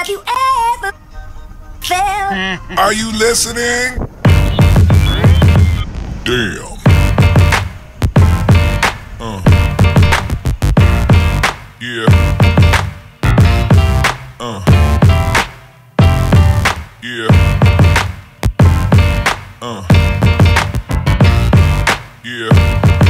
Have you ever felt? Are you listening? Damn. Yeah. Yeah. Yeah.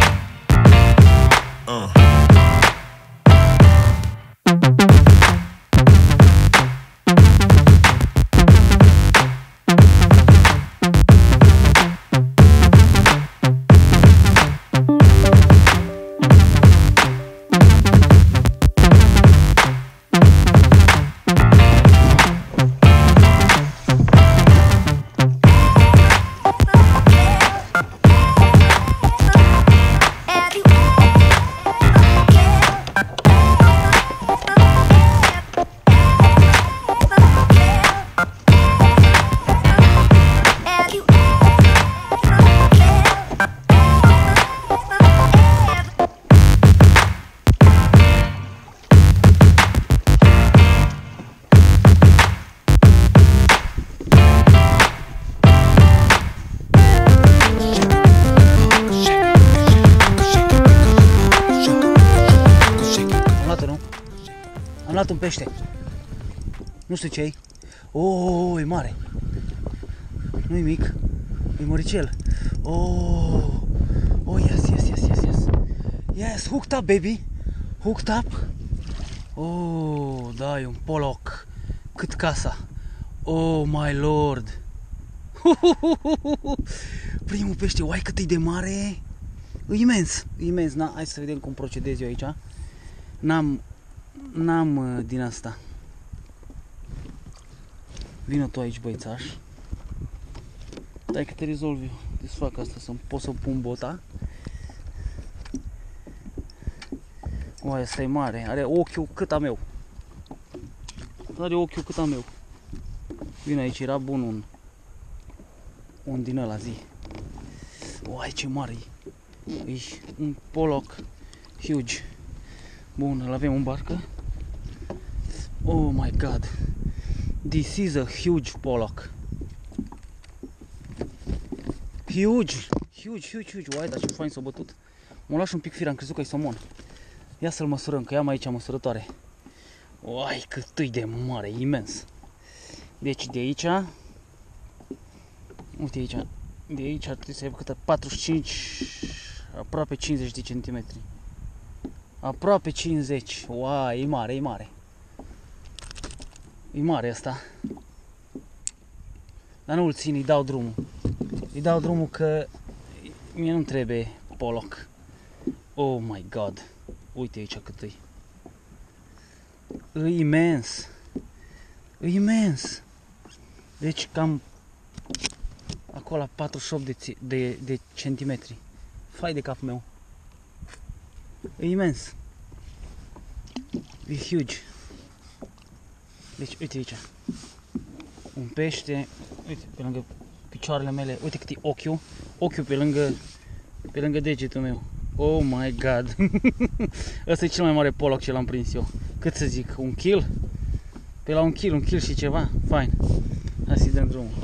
Am luat un pește. Nu știu ce-i. Oh, e mare. Nu-i mic. E măricel. Oh, yes. Yes, hooked up, baby. Hooked up. Oh, da, e un pollock. Cât casa. Oh, my lord. Primul pește, uai cât e de mare. E imens, imens. Na, hai să vedem cum procedez eu aici. N-am din asta. Vino tu aici, băițaș. Dai că te rezolvi eu. Desfac asta să pot să pun bota. Uai, ăsta e mare. Are ochiul cât am eu. Are ochiul cât am eu. Vino aici, era bun un din ăla, zi. Uai, ce mare e. E un pollock huge. Bun, îl avem în barcă. Oh my god. This is a huge pollock. Huge. Uai, dar ce fain s-a bătut. Mă lași un pic fir, am crezut că e somon. Ia să-l măsurăm, că am aici măsurătoare. Uai, cât e de mare, imens. Deci de aici, uite aici, de aici ar trebui să aibă câte 45, aproape 50 de centimetri. Aproape 50. Uai, e mare, e mare. E mare asta. Dar nu-l țin, îi dau drumul. Îi dau drumul că mie nu-mi trebuie pollock. Oh my god. Uite aici cât e. E imens. E imens. Deci cam acolo la 48 de centimetri. Fai de capul meu. E imens. E huge. Deci, uite aici. Un pește. Uite, pe lângă picioarele mele. Uite cât e ochiul. Ochiul pe lângă degetul meu. Oh my god. Ăsta e cel mai mare pollock ce l-am prins eu. Cât să zic? Un kill? Pe la un kill și ceva. Fine. Hai să-i dăm drumul.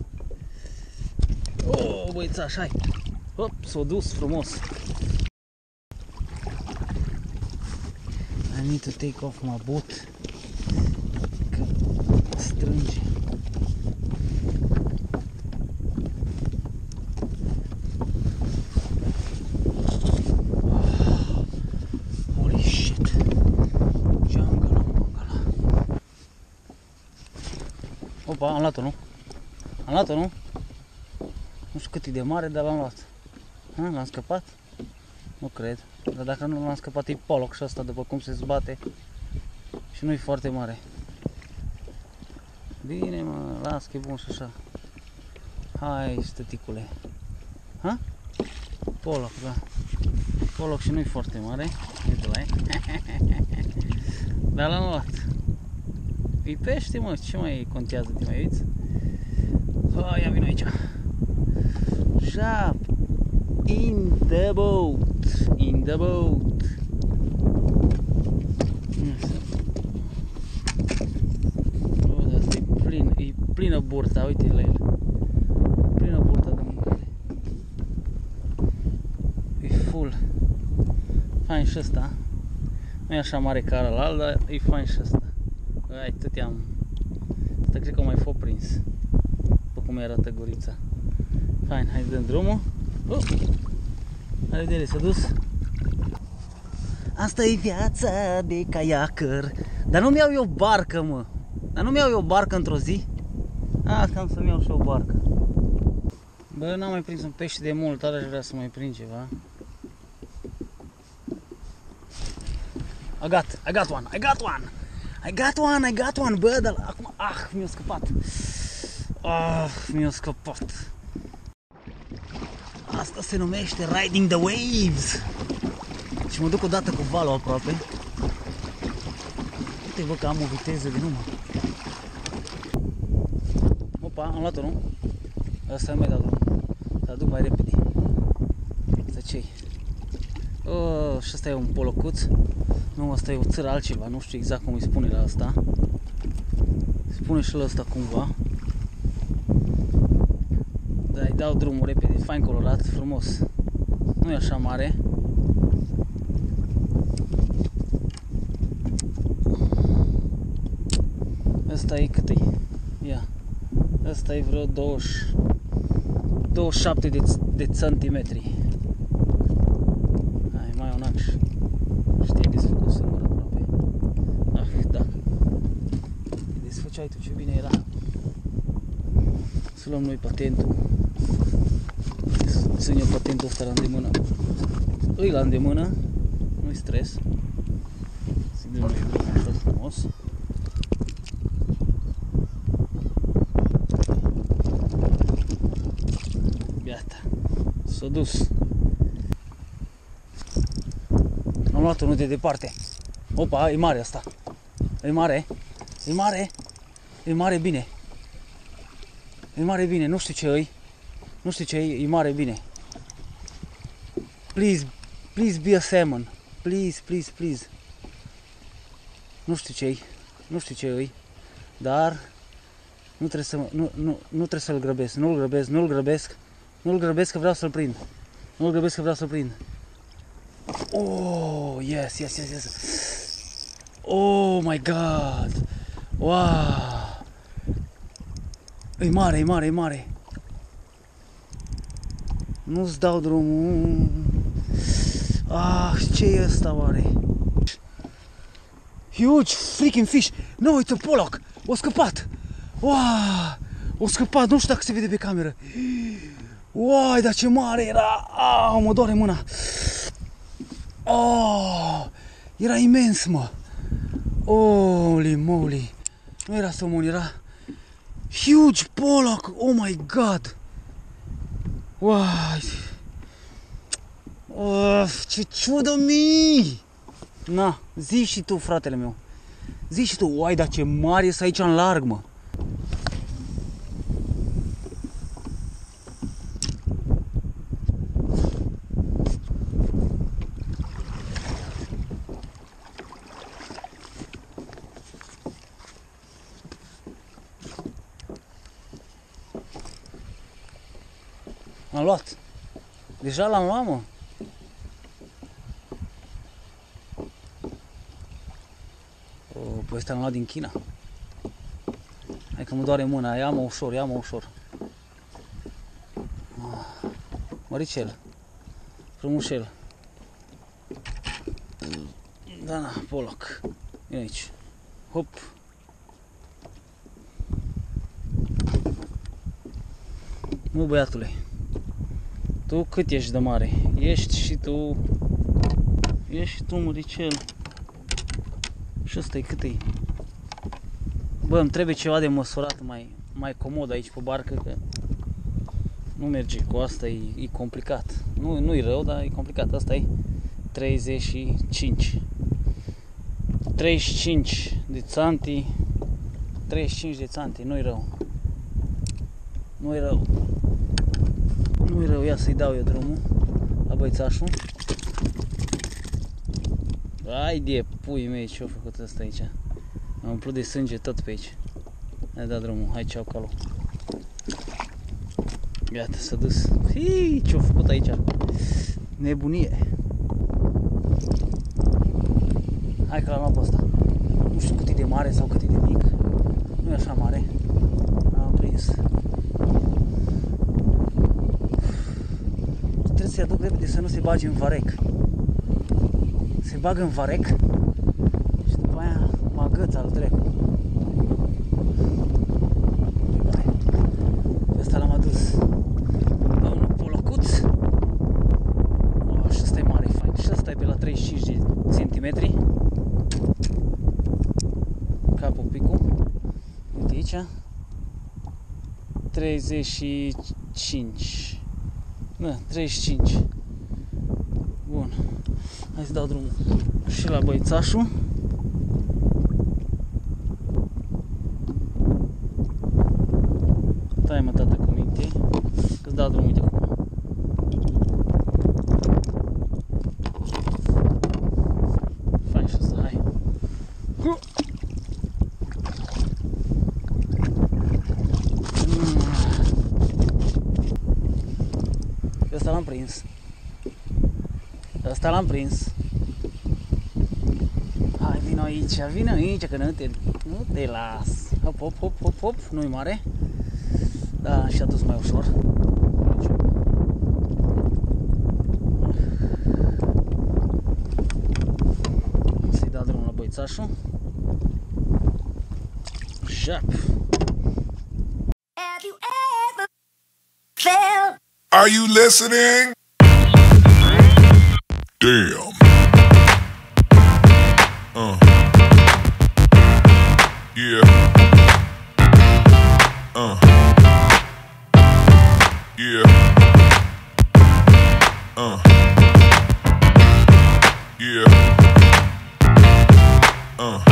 Oh, băițaș, hai. Hop, s-a dus frumos. I need to take off my boot. Că strânge. Holy shit. Jungle, mangala. Opa, am luat-o, nu? Am luat-o, nu? Nu știu cât e de mare, dar l-am luat. L-am scăpat? Nu cred. Dar dacă nu l-am scăpat, e pollock și asta, după cum se zbate. Și nu e foarte mare. Bine, mă, las că e bun și așa. Hai, stăticule. Ha? Pollock, da. Pollock și nu e foarte mare. Uite la dar l-am luat. E pește, mă, ce mai contează, te mai uiți? Hai, ia vino aici. Jump in the boat. In the boat. burta, uite la el. Plină burta de mâncare. E full. Fain și ăsta. Nu e așa mare ca ălalt, dar e fain și ăsta. Ai, tot i-am... Asta cred că mai fost prins. După cum arată gurița. Fain, hai dăm drumul. La revedere, s-a dus. Asta e viața de kayaker. Dar nu-mi iau eu barcă, mă. Dar nu-mi iau eu barcă într-o zi. Asta am să-mi iau și o barcă. Bă, n-am mai prins un pește de mult, dar aș vrea să mai prind ceva. I got one, bă, dar acum, mi-a scăpat. Mi-a scăpat. Asta se numește riding the waves. Și mă duc odată cu valul aproape. Uite, bă, că am o viteză de număr. Opa, am luat-o, nu? Asta mai dat drumul. Să duc mai repede. Asta ce-i? Și ăsta e un polocuț. Nu, asta e o țără altceva, nu știu exact cum îi spune la asta. Spune și la asta cumva. Dar îi dau drumul repede, fain colorat, frumos. Nu e așa mare. Ăsta e cât e? Ia. Ăsta e vreo 27 de centimetri. Hai, mai un acș. Știi, desfăcut singur aproape. Da. Desfăceai tu, ce bine era. Să luăm noi patentul. Țin eu patentul ăsta la îndemână. Îi la îndemână. Nu-i stres. Să-i dăm noi drumul așa frumos. Gata. S-a dus. Am luat-o nu de departe. Opa, e mare asta. E mare. Bine. E mare bine, nu știu ce e. E mare bine. Please be a salmon. Please. Nu știu ce e. Dar nu trebuie să-l grăbesc. Nu-l grăbesc că vreau să-l prind. Oh, yes. Oh my god. Wow. E mare. Nu-ți dau drumul. Ce e ăsta oare? Huge freaking fish. No, it's a pollock. O scăpat. Wow. O scăpat, nu știu dacă se vede pe cameră. Uai, dar ce mare era. Mă doare mâna. Era imens, mă. Holy moly. Nu era somon, era huge pollock. Oh my god. Uai. Ce ciudă mii. Na, zi și tu, fratele meu. Zi și tu. Uai, dar ce mare e aici în larg, mă. Am luat. Deja l-am luat, mă. Păi ăsta l-am luat din China. Hai că mă doare mâna. Ia-mă ușor. Măricel. Frumușel. Da, pollock. Vine aici. Hop. Nu, băiatule. Tu cât ești de mare? Ești și tu, măricel. Și ăsta-i cât e? Bă, îmi trebuie ceva de măsurat mai comod aici pe barcă, că nu merge cu asta, e complicat. Nu-i rău, dar e complicat. Asta e 35 de țanti. 35 de țanti, nu-i rău. Nu-i rău, ia să-i dau eu drumul la băițașul. Hai de pui mei, ce-a făcut ăsta aici? Am umplut de sânge tot pe aici. Hai da drumul, hai ceau calu. Iată, s-a dus. Hii, ce-a făcut aici? Nebunie. Hai că l-am luat pe ăsta. Nu știu cât e de mare sau cât e de mic. Nu e așa mare. Am prins. Trebuie să-i aduc repede să nu se bage în varec. Se bagă în varec și după aia mă agăț al dracu. Pe ăsta l-am adus. Domnul Polocuț. Și ăsta e mare, fain. Și ăsta e pe la 35 de centimetri. Capul, picul. Uite aici. 35. Da, 35. Bun. Hai să dau drumul și la băițașul. Stai mă, tată, cu minte, că-ți dau drumul de acum. Fain și ăsta, hai. Ăsta l-am prins. Ăsta l-am prins. Hai, vino aici, că nu te las. Hop, hop, hop, hop, hop, nu-i mare. Da, și-a dus mai ușor. Să-i dau drumul la băițașul. Jap. Have you ever felt? Are you listening? Damn. Yeah. Yeah. Yeah.